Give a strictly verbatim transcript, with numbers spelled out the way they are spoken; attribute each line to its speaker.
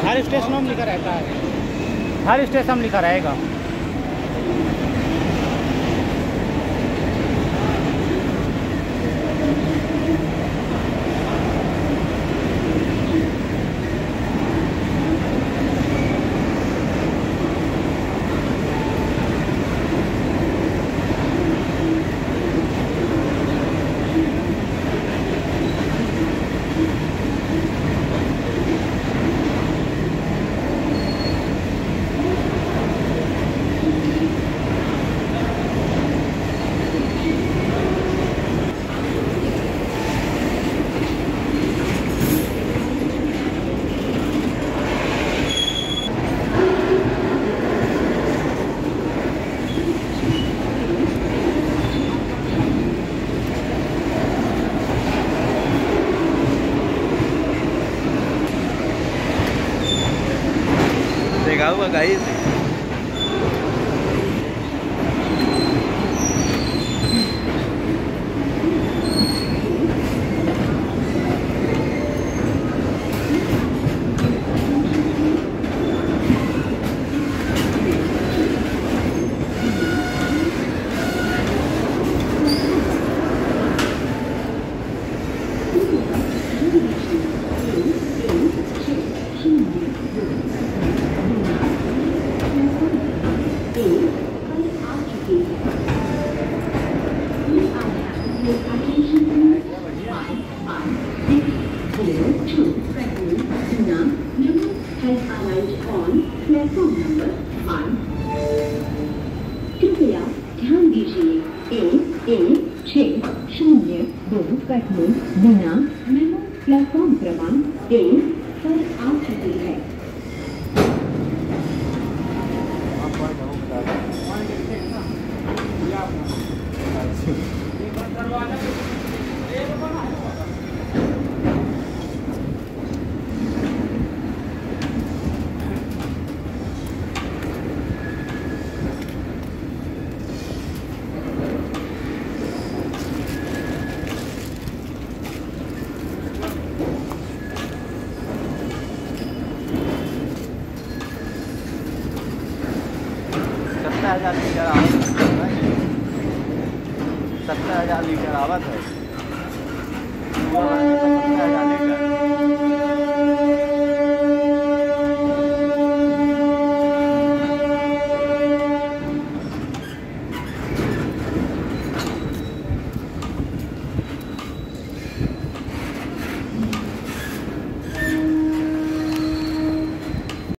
Speaker 1: हर station में लिखा रहता है, हर स्टेशन में लिखा रहेगा।
Speaker 2: देखा हुआ गाइस।
Speaker 3: कृपया ध्यान दीजिए एक एक छः शून्य दो कटनी बिना मेमो प्लेटफॉर्म क्रमांक एक पर आ चुकी है।
Speaker 2: सत्तर हजार लीटर आवत है, सत्तर हजार लीटर आवत है।